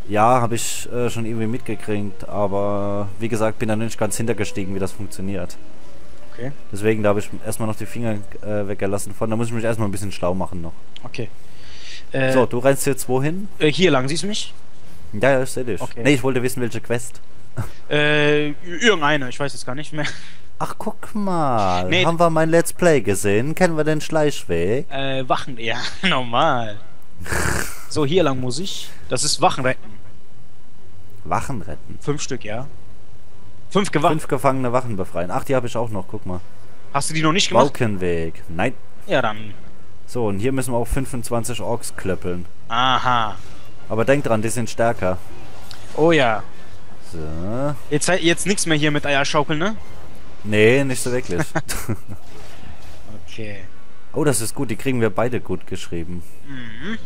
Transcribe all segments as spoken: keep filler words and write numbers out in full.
Ja, habe ich äh, schon irgendwie mitgekriegt, aber wie gesagt, bin da nicht ganz hintergestiegen, wie das funktioniert. Okay. Deswegen, da habe ich erstmal noch die Finger äh, weggelassen von. Da muss ich mich erstmal ein bisschen schlau machen noch. Okay. Äh, So, du rennst jetzt wohin? äh, hier lang, siehst du mich? Ja, ja, ich sehe dich. Okay. Nee, ich wollte wissen, welche Quest. Äh, irgendeine, ich weiß jetzt gar nicht mehr. Ach, guck mal. Nee. Haben wir mein Let's Play gesehen? Kennen wir den Schleichweg? Äh, Wachen, ja, normal. So, hier lang muss ich. Das ist Wachen retten. Wachen retten. Fünf Stück, ja. Fünf gewacht. Fünf gefangene Wachen befreien. Ach, die habe ich auch noch, guck mal. Hast du die noch nicht gemacht? Balkenweg. Nein. Ja, dann. So, und hier müssen wir auch fünfundzwanzig Orks klöppeln. Aha. Aber denk dran, die sind stärker. Oh ja. So. Jetzt, jetzt nichts mehr hier mit Eierschaukeln, ne? Nee, nicht so wirklich. Okay. Oh, das ist gut. Die kriegen wir beide gut geschrieben. Mhm.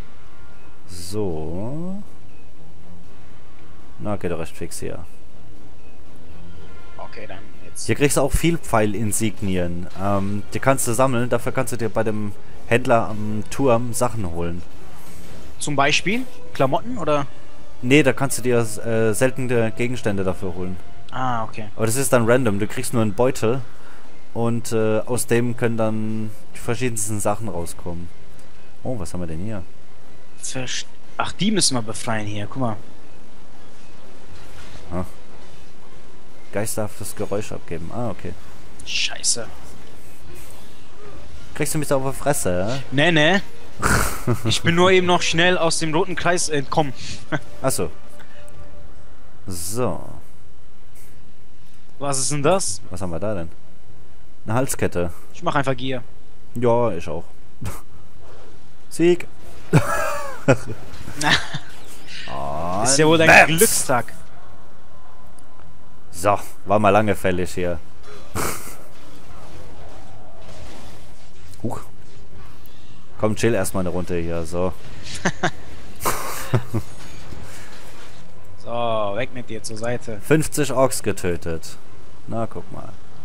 So. Na, geht doch recht fix hier. Okay, dann jetzt. Hier kriegst du auch viel Pfeilinsignien. Ähm, die kannst du sammeln. Dafür kannst du dir bei dem Händler am Turm Sachen holen. Zum Beispiel Klamotten oder? Nee, da kannst du dir äh, seltene Gegenstände dafür holen. Ah, okay. Aber das ist dann random. Du kriegst nur einen Beutel. Und äh, aus dem können dann die verschiedensten Sachen rauskommen. Oh, was haben wir denn hier? Verst Ach, die müssen wir befreien hier. Guck mal. Ah. Geisterhaftes Geräusch abgeben. Ah, okay. Scheiße. Kriegst du mich da auf der Fresse, ja? Nee, nee. Ich bin nur eben noch schnell aus dem roten Kreis entkommen. Achso. So. Was ist denn das? Was haben wir da denn? Eine Halskette. Ich mach einfach Gier. Ja, ich auch. Sieg. Ist ja wohl dein Bams. Glückstag. So, war mal lange fällig hier. Huch. Komm, chill erstmal eine Runde hier, so. So, weg mit dir zur Seite. fünfzig Orks getötet. Na, guck mal.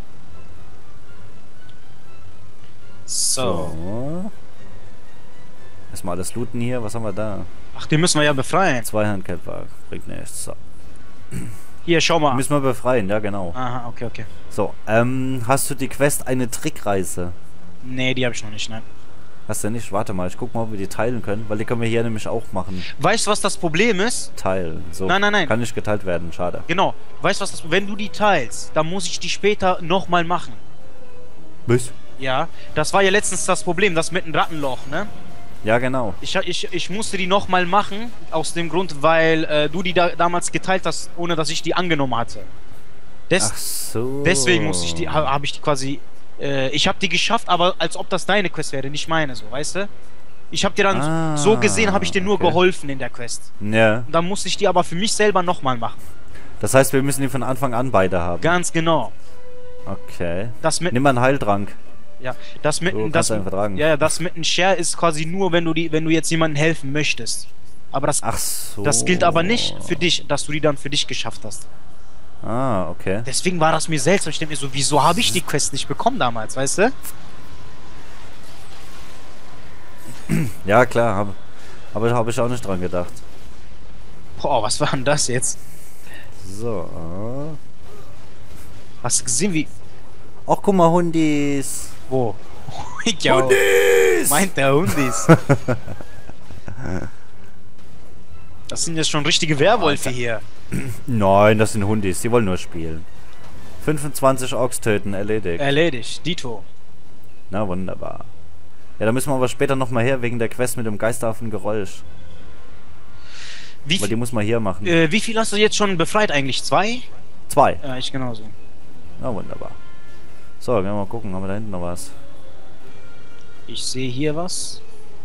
So. So. Erstmal alles looten hier. Was haben wir da? Ach, den müssen wir ja befreien. Zweihandkämpfer. Bringt nichts. So. Hier, schau mal. Müssen wir befreien, ja genau. Aha, okay, okay. So, ähm, hast du die Quest eine Trickreise? Nee, die habe ich noch nicht, nein. Hast du nicht? Warte mal, ich guck mal, ob wir die teilen können, weil die können wir hier nämlich auch machen. Weißt du, was das Problem ist? Teilen. So. Nein, nein, nein. Kann nicht geteilt werden, schade. Genau. Weißt du, was das wenn du die teilst, dann muss ich die später nochmal machen. Was? Ja, das war ja letztens das Problem, das mit dem Rattenloch, ne? Ja, genau. Ich, ich, ich musste die nochmal machen, aus dem Grund, weil äh, du die da damals geteilt hast, ohne dass ich die angenommen hatte. Des Ach so. Deswegen musste ich die, habe hab ich die quasi, äh, ich habe die geschafft, aber als ob das deine Quest wäre, nicht meine, so, weißt du? Ich habe dir dann, Ah, so gesehen, habe ich dir nur okay. geholfen in der Quest. Ja. Und dann musste ich die aber für mich selber nochmal machen. Das heißt, wir müssen die von Anfang an beide haben. Ganz genau. Okay. Das mit, Nimm mal einen Heiltrank. ja, das mit, So, kannst das, du einen vertragen. ja, das mit einem Share ist quasi nur, wenn du die, wenn du jetzt jemandem helfen möchtest. Aber das, Ach so. das gilt aber nicht für dich, dass du die dann für dich geschafft hast. Ah, okay. Deswegen war das mir seltsam. Ich denke mir so, wieso habe ich die Quest nicht bekommen damals, weißt du? Ja, klar. Hab, aber habe ich auch nicht dran gedacht. Boah, was war denn das jetzt? So. Hast du gesehen, wie... Ach, guck mal, Hundis. Wo? Ja, Hundis! meint der Hundis. Das sind jetzt schon richtige Werwölfe hier. Nein, das sind Hundis. Die wollen nur spielen. fünfundzwanzig Orks töten, erledigt. Erledigt, Dito. Na, wunderbar. Ja, da müssen wir aber später nochmal her, wegen der Quest mit dem geisterhaften Geräusch. Wie, Weil die muss man hier machen. äh, wie viel hast du jetzt schon befreit eigentlich? Zwei? Zwei. Ja, ich genauso. Na, wunderbar. So, gehen wir mal gucken. Haben wir da hinten noch was? Ich sehe hier was.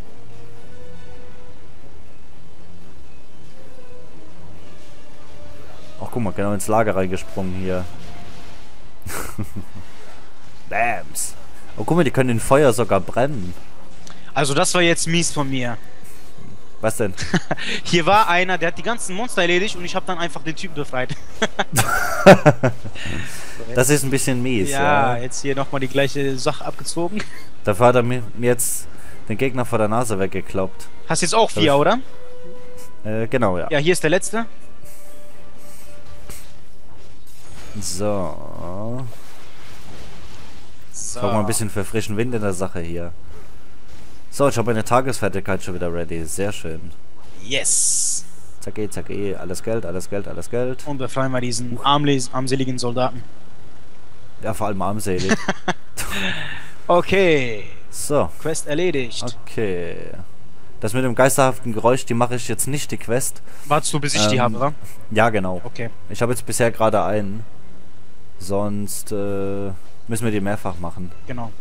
Ach, guck mal, genau ins Lager reingesprungen hier. Bams. Oh, guck mal, die können in Feuer sogar brennen. Also das war jetzt mies von mir. Was denn? Hier war einer, der hat die ganzen Monster erledigt und ich habe dann einfach den Typen befreit. Das ist ein bisschen mies, Ja, ja. jetzt hier nochmal die gleiche Sache abgezogen. Dafür hat er mir mir jetzt den Gegner vor der Nase weggekloppt. Hast jetzt auch vier, ich- oder? Äh, genau, ja. Ja, hier ist der letzte. So. So. Brauchen wir ein bisschen für frischen Wind in der Sache hier. So, ich habe meine Tagesfertigkeit schon wieder ready. Sehr schön. Yes. Zacke, zacke, alles Geld, alles Geld, alles Geld. Und befreien wir diesen armles armseligen Soldaten. Ja, vor allem armselig. Okay. So. Quest erledigt. Okay. Das mit dem geisterhaften Geräusch, die mache ich jetzt nicht, die Quest. Wartest du, bis ich die Ähm, habe, oder? Ja, genau. Okay. Ich habe jetzt bisher gerade einen. Sonst äh, müssen wir die mehrfach machen. Genau.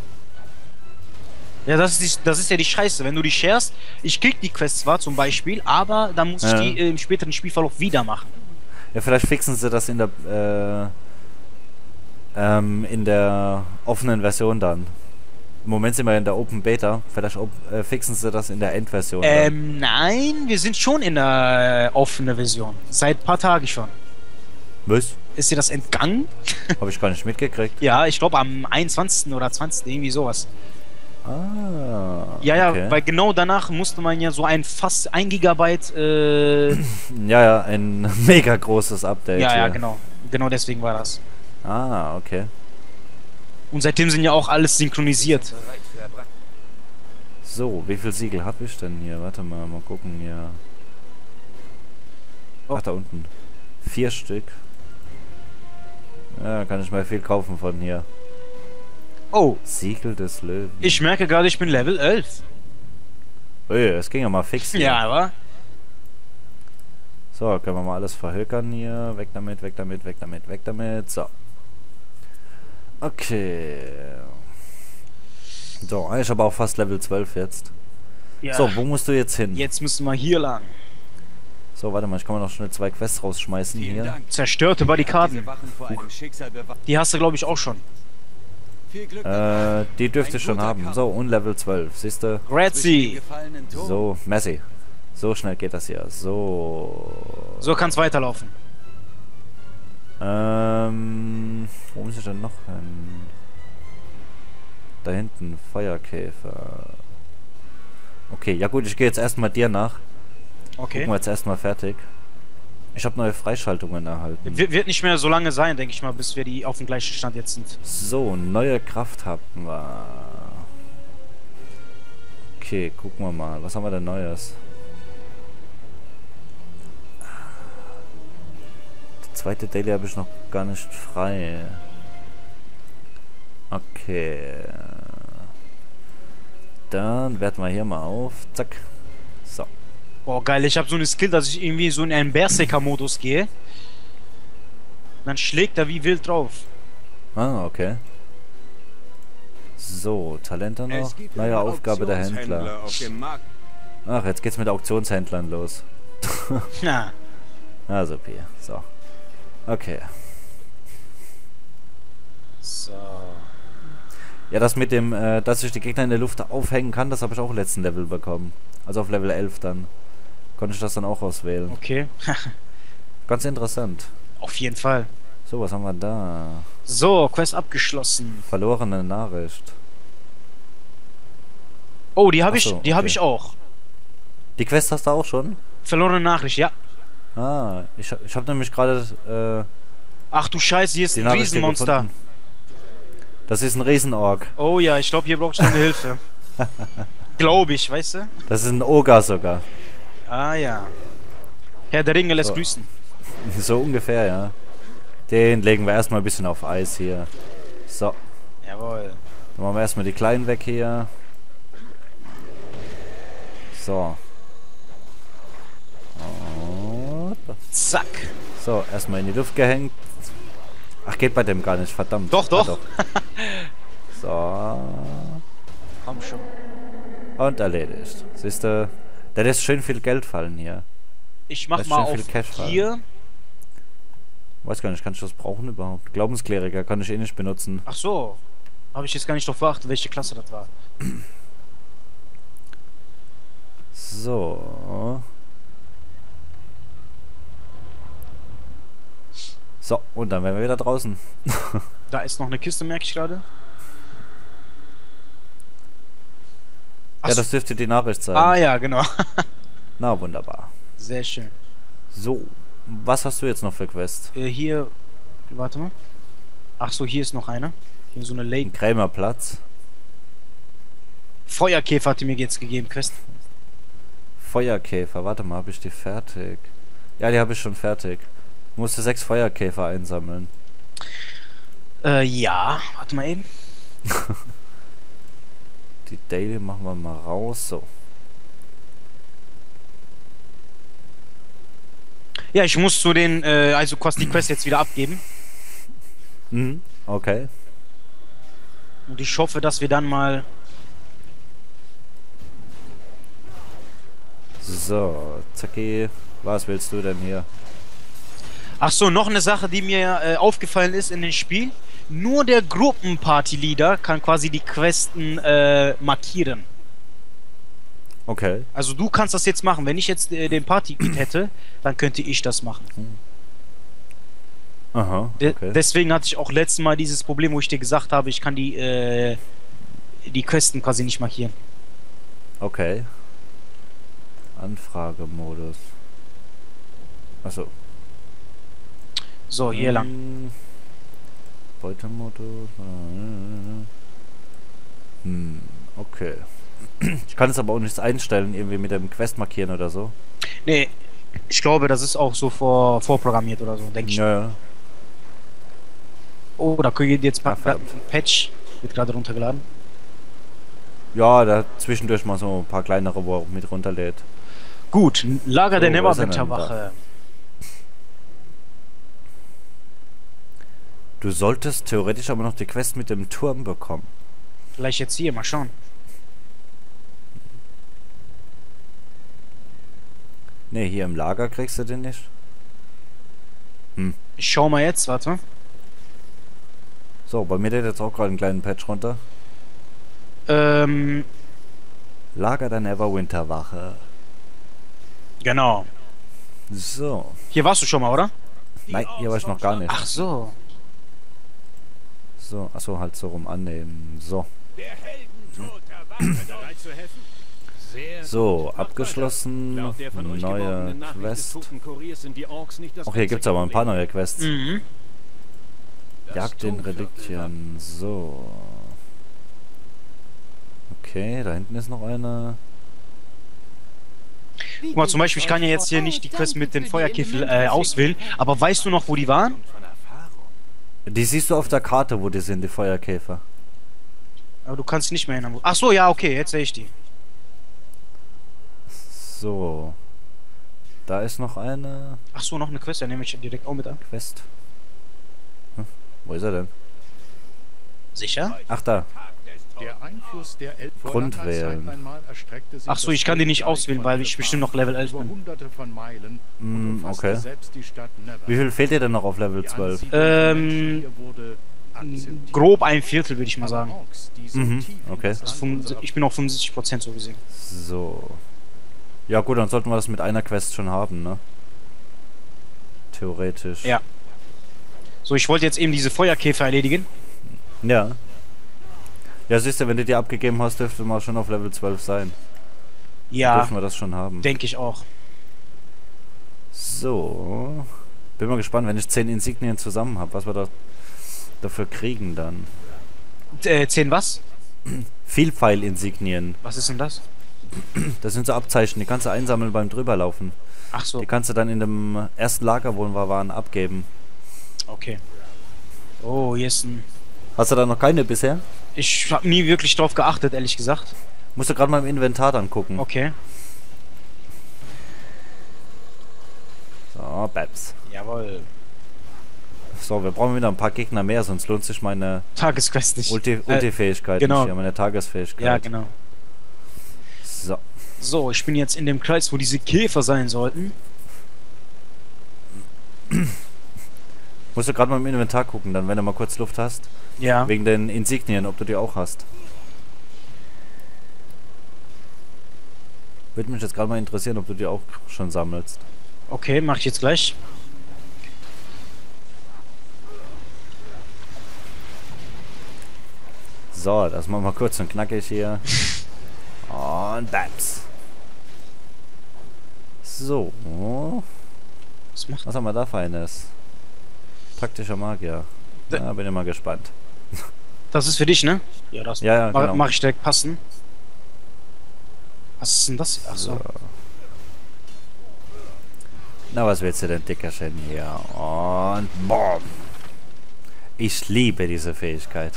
Ja, das ist, die, das ist ja die Scheiße. Wenn du die sharest, ich krieg die Quest zwar zum Beispiel, aber dann muss Ja. ich die äh, im späteren Spielverlauf wieder machen. Ja, vielleicht fixen sie das in der äh, ähm, in der offenen Version dann. Im Moment sind wir in der Open Beta. Vielleicht op äh, fixen sie das in der Endversion. dann. Ähm, nein, wir sind schon in der äh, offenen Version. Seit ein paar Tagen schon. Was? Ist dir das entgangen? Habe ich gar nicht mitgekriegt. Ja, ich glaube am einundzwanzigsten oder zwanzigsten irgendwie sowas. Ah. Ja, ja, okay. weil genau danach musste man ja so ein fast ein Gigabyte. Äh, Ja, ja, ein mega großes Update. ja, ja, hier. genau. Genau deswegen war das. Ah, okay. Und seitdem sind ja auch alles synchronisiert. So, wie viel Siegel habe ich denn hier? Warte mal, mal gucken hier. Oh. Ach, da unten. Vier Stück. Ja, kann ich mal viel kaufen von hier. Oh, Siegel des Löwen. ich merke gerade, ich bin Level elf. Ui, es ging ja mal fix hier. Ja, aber. So, können wir mal alles verhökern hier. Weg damit, weg damit, weg damit, weg damit. So. Okay. So, ich habe auch fast Level zwölf jetzt. Ja. So, wo musst du jetzt hin? Jetzt müssen wir hier lang. So, warte mal, ich kann mal noch schnell zwei Quests rausschmeißen Vielen hier. Dank. Zerstörte Barrikaden. Diese Wachen vor einem Schicksal bewahren. Die hast du, glaube ich, auch schon. Viel Glück Äh, die dürfte Ein ich schon guter haben. Kampf. So, und Level zwölf, siehst du? zwischen den Grazie. gefallenen Toren. So, Messi. So schnell geht das hier. So. So kann's weiterlaufen. Ähm. Wo muss ich denn noch hin? Da hinten, Feuerkäfer. Okay, ja gut, ich gehe jetzt erstmal dir nach. Okay. Gucken wir jetzt erstmal fertig. Ich habe neue Freischaltungen erhalten. Wir- Wird nicht mehr so lange sein, denke ich mal, bis wir die auf dem gleichen Stand jetzt sind. So, neue Kraft haben wir. Okay, gucken wir mal. Was haben wir denn Neues? Die zweite Daily habe ich noch gar nicht frei. Okay. Dann werten wir hier mal auf. Zack. So. Boah, geil. Ich habe so eine Skill, dass ich irgendwie so in einen Berserker-Modus gehe. Dann schlägt er wie wild drauf. Ah, okay. So, Talente noch. Es gibt Neue einen Aufgabe der Händler. Auktionshändler auf dem Markt. Ach, jetzt geht's mit Auktionshändlern los. Na, Also, P. So. Okay. so. Ja, das mit dem, äh, dass ich die Gegner in der Luft aufhängen kann, das habe ich auch im letzten Level bekommen. Also auf Level elf dann. Konnte ich das dann auch auswählen. Okay. Ganz interessant. Auf jeden Fall. So, was haben wir da? So, Quest abgeschlossen. Verlorene Nachricht. Oh, die habe Ach ich, so, die habe okay. ich auch. Die Quest hast du auch schon? Verlorene Nachricht, ja. Ah, ich, ich habe nämlich gerade Ach du Scheiße, hier äh, ist die ein Nachricht hier Riesenmonster. gefunden. Das ist ein Riesenorg. Oh ja, ich glaube, hier braucht ich deine Hilfe. Glaube ich, weißt du? Das ist ein Oger sogar. Ah ja. Herr der Ringe lässt So. grüßen. So ungefähr, ja. Den legen wir erstmal ein bisschen auf Eis hier. So. Jawohl. Dann machen wir erstmal die Kleinen weg hier. So. Und Zack. so, erstmal in die Luft gehängt. Ach, geht bei dem gar nicht, verdammt. Doch, doch. Ah, so. Komm schon. Und erledigt. Siehst du, der lässt schön viel Geld fallen hier. Ich mach Da ist mal schön auf viel Cash fallen. hier. Weiß gar nicht, kann ich das brauchen überhaupt? Glaubenskleriker kann ich eh nicht benutzen. Ach so. Habe ich jetzt gar nicht drauf beachtet, welche Klasse das war. So. So, und dann wären wir wieder draußen. Da ist noch eine Kiste, merke ich gerade. Ach Ja, so. das dürfte die Nachricht sein. Ah ja, genau. Na, wunderbar. Sehr schön. So, was hast du jetzt noch für Quest? Äh, hier, warte mal. Ach so, hier ist noch eine. Hier so eine Lady. Ein Krämerplatz. Feuerkäfer hat die mir jetzt gegeben, Quest. Feuerkäfer, warte mal, habe ich die fertig? Ja, die habe ich schon fertig. Du musste sechs Feuerkäfer einsammeln. Äh, ja. Warte mal eben. Die Daily machen wir mal raus, so. Ja, ich muss zu den, äh, also quasi die Quest jetzt wieder abgeben. Mhm, okay. Und ich hoffe, dass wir dann mal... So, Zacki, was willst du denn hier? Ach so, noch eine Sache, die mir äh, aufgefallen ist in dem Spiel. Nur der Gruppenparty-Leader kann quasi die Questen äh, markieren. Okay. Also du kannst das jetzt machen. Wenn ich jetzt äh, den Party-Kit hätte, dann könnte ich das machen. Aha, De okay. deswegen hatte ich auch letztes Mal dieses Problem, wo ich dir gesagt habe, ich kann die, äh, die Questen quasi nicht markieren. Okay. Anfragemodus. Achso. So, hier lang. Hm. Beutemodus. Hm, okay. Ich kann es aber auch nichts einstellen, irgendwie mit dem Quest markieren oder so. Nee, ich glaube, das ist auch so vor, vorprogrammiert oder so, denke ich. Ja, ja. Oh, da geht jetzt pa Ah, verdammt. ein Patch. Wird gerade runtergeladen. Ja, da zwischendurch mal so ein paar kleinere, wo er auch mit runterlädt. Gut, Lager So, der wo ist er denn Neverwinterwache. Du solltest theoretisch aber noch die Quest mit dem Turm bekommen. Vielleicht jetzt hier, mal schauen. Ne, hier im Lager kriegst du den nicht. Hm. Ich schau mal jetzt, warte. So, bei mir lädt jetzt auch gerade einen kleinen Patch runter. Ähm, Lager der Neverwinterwache. genau. So. Hier warst du schon mal, oder? Nein, hier war ich noch gar nicht. Ach so. So, achso, halt so rum annehmen. So. Der Heldentod der Wache. Bereit zu helfen? Sehr So, gut. abgeschlossen. Laut der von euch Neue geworbenen Nachricht des Quest. toten Kuriers sind die Orks nicht das Auch hier gibt's aber ein paar neue Quests. Mhm. Das Jagd den Turmviertel Reliktien. So. Okay, da hinten ist noch eine. Guck mal, zum Beispiel, ich kann ja jetzt hier nicht die Quest mit den Feuerkäfer äh, auswählen, aber weißt du noch, wo die waren? von Erfahrung. Die siehst du auf der Karte, wo die sind, die Feuerkäfer. Aber du kannst nicht mehr erinnern. wo- Ach so, ja, okay, jetzt sehe ich die. So. Da ist noch eine Ach so, noch eine Quest, ja, nehme ich direkt auch mit an. Quest. Hm, wo ist er denn? Sicher? Ach, da. Der Einfluss der Elf vor Grundwählen. langer Zeit einmal erstreckte sich Ach so, das ich kann die nicht Königreich auswählen, von weil ich bestimmt noch Level elf über bin. hunderte von Meilen und Mm, umfasste okay. selbst die Stadt Never. Wie viel fehlt dir denn noch auf Level Die zwölf? Ansiedlung der Ähm, Menschen hier wurde akzeptiert. Grob ein Viertel, würde ich mal Aber sagen. Orks, die so Mhm, tief in okay. das Also Land fünf- unserer ich bin auf fünfundsiebzig Prozent so gesehen. So. Ja gut, dann sollten wir das mit einer Quest schon haben, ne? Theoretisch. Ja. So, ich wollte jetzt eben diese Feuerkäfer erledigen. Ja. Ja, siehst du, wenn du die abgegeben hast, dürfte mal schon auf Level zwölf sein. Ja, Dürfen wir das schon haben. denke ich auch. So. Bin mal gespannt, wenn ich zehn Insignien zusammen habe, was wir da dafür kriegen dann. Äh, zehn was? Vielpfeil-Insignien. Was ist denn das? Das sind so Abzeichen, die kannst du einsammeln beim drüberlaufen. Ach so, Die kannst du dann in dem ersten Lager, wo wir waren, abgeben. okay. Oh, hier ist ein... Hast du da noch keine bisher? Ich habe nie wirklich drauf geachtet, ehrlich gesagt. Musst du gerade mal im Inventar dann gucken. Okay. So, Babs. Jawohl. So, wir brauchen wieder ein paar Gegner mehr, sonst lohnt sich meine Tagesquest nicht. Ulti- Äh, Ulti-Fähigkeit genau. nicht, ja, meine Tagesfähigkeit. ja, genau. So. So, ich bin jetzt in dem Kreis, wo diese Käfer sein sollten. Musst du gerade mal im Inventar gucken, dann wenn du mal kurz Luft hast. Ja. Wegen den Insignien, ob du die auch hast. Würde mich jetzt gerade mal interessieren, ob du die auch schon sammelst. Okay, mache ich jetzt gleich. So, das machen wir kurz und knackig hier. Und Babs. So. Was macht Was haben wir da Feines? Taktischer Magier. D- Ja, bin ich mal gespannt. das? Ist für dich, ne? Ja, das Ja, ja, ma genau. mach ich direkt passen. Was ist denn das? Achso. Na, was willst du denn, Dickerchen hier? Und boom. Ich liebe diese Fähigkeit.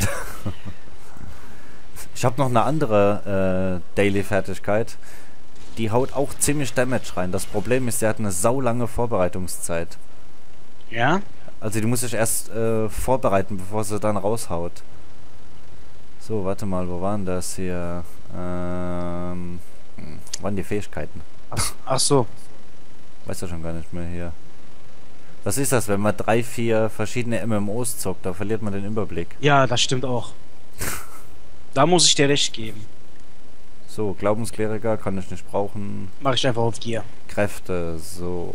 Ich habe noch eine andere äh, Daily-Fertigkeit. Die haut auch ziemlich Damage rein. Das Problem ist, sie hat eine saulange Vorbereitungszeit. Ja? Also die muss sich erst äh, vorbereiten, bevor sie dann raushaut. So, warte mal, wo waren das hier? Ähm, hm, waren die Fähigkeiten? Ach, ach so. Weiß ja schon gar nicht mehr hier. Was ist das, wenn man drei, vier verschiedene M M Os zockt? Da verliert man den Überblick. Ja, das stimmt auch. Da muss ich dir recht geben. So, Glaubenskleriker kann ich nicht brauchen. Mach ich einfach auf dir. Kräfte, so.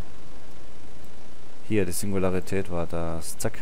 Hier, die Singularität war das. Zack.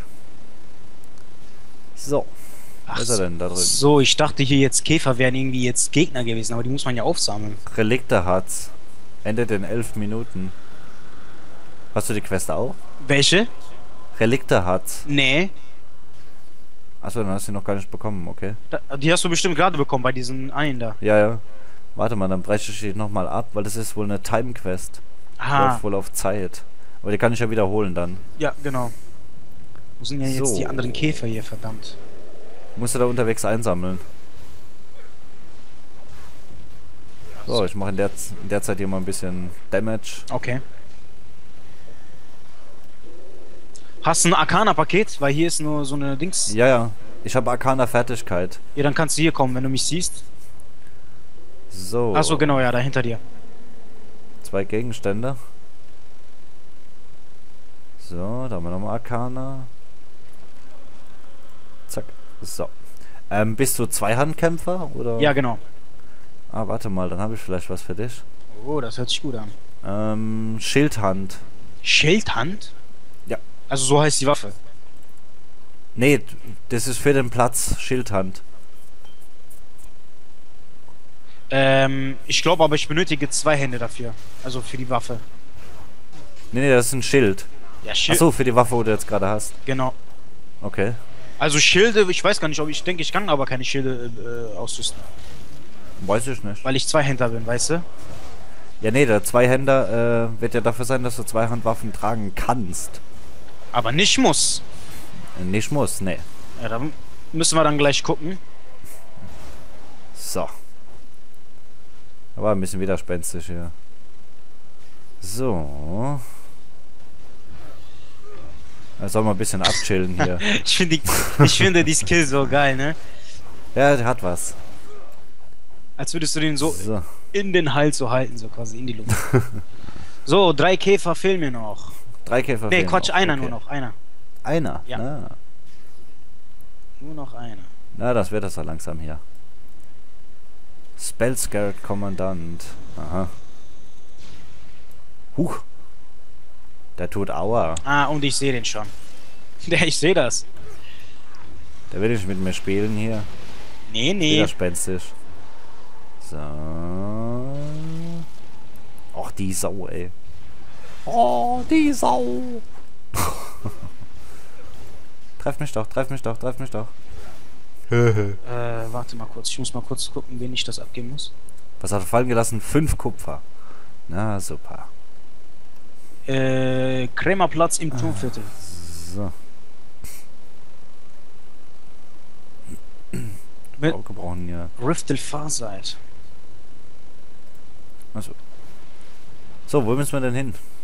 So. Ach Was ist er so. denn da drin? So, ich dachte hier jetzt Käfer wären irgendwie jetzt Gegner gewesen, aber die muss man ja aufsammeln. Relikte hat's. Endet in elf Minuten. Hast du die Quest auch? Welche? Relikte hat's. Nee. Achso, dann hast du die noch gar nicht bekommen, okay. Da, die hast du bestimmt gerade bekommen bei diesen einen da. Ja, ja. Warte mal, dann breche ich die nochmal ab, weil das ist wohl eine Time-Quest. Ah, Läuft wohl auf Zeit. Aber die kann ich ja wiederholen dann. ja, genau. Wo sind denn jetzt So. die anderen Käfer hier, verdammt? Musst du da unterwegs einsammeln. So, ich mache in der, Z- in der Zeit hier mal ein bisschen Damage. Okay. Hast du ein Arcana-Paket? Weil hier ist nur so eine Dings. Ja, ja. Ich habe Arcana-Fertigkeit. Ja, dann kannst du hier kommen, wenn du mich siehst. So. Achso, genau, ja, da hinter dir. Zwei Gegenstände. So, da haben wir nochmal Arcana. Zack. So. Ähm, bist du Zweihandkämpfer, oder? Ja, genau. Ah, warte mal, dann habe ich vielleicht was für dich. Oh, das hört sich gut an. Ähm, Schildhand. Schildhand? Ja. Also so heißt die Waffe. Nee, d- das ist für den Platz Schildhand. Ähm, ich glaube aber, ich benötige zwei Hände dafür. Also für die Waffe. Nee, nee, das ist ein Schild. Ja, Schild. Achso, für die Waffe, wo du jetzt gerade hast. Genau. Okay. Also Schilde, ich weiß gar nicht, ob ich denke, ich kann aber keine Schilde äh, ausrüsten. Weiß ich nicht. Weil ich Zweihänder bin, weißt du? Ja, nee, der Zweihänder äh, wird ja dafür sein, dass du Zweihandwaffen tragen kannst. Aber nicht muss. Äh, Nicht muss, nee. Ja, dann müssen wir dann gleich gucken. So. Aber ein bisschen widerspenstig hier. So. Jetzt soll mal ein bisschen abchillen hier. Ich finde die, ich finde die Skill so geil, ne? Ja, der hat was. Als würdest du den so So. in den Hals so halten, so quasi in die Luft. So, drei Käfer fehlen mir noch. Drei Käfer Nee, fehlen Quatsch, noch. einer Okay. nur noch, einer. Einer? Ja. Na, Nur noch einer. na, das wird das so langsam hier. Spellscared Kommandant. Aha. Huch. Der tut Aua. Ah, und ich sehe den schon. Ja, ich sehe das. Der will nicht mit mir spielen hier. Nee, nee. Widerspenstisch. So. Och, die Sau, ey. Oh, die Sau. Treff mich doch, treff mich doch, treff mich doch. Äh, warte mal kurz. Ich muss mal kurz gucken, wen ich das abgeben muss. Was hat er fallen gelassen? Fünf Kupfer. Na, super. Äh, Krämerplatz im Turmviertel. So. Mit Oh, gebrochen hier. Riftel Farsight. Also. So, wo müssen wir denn hin?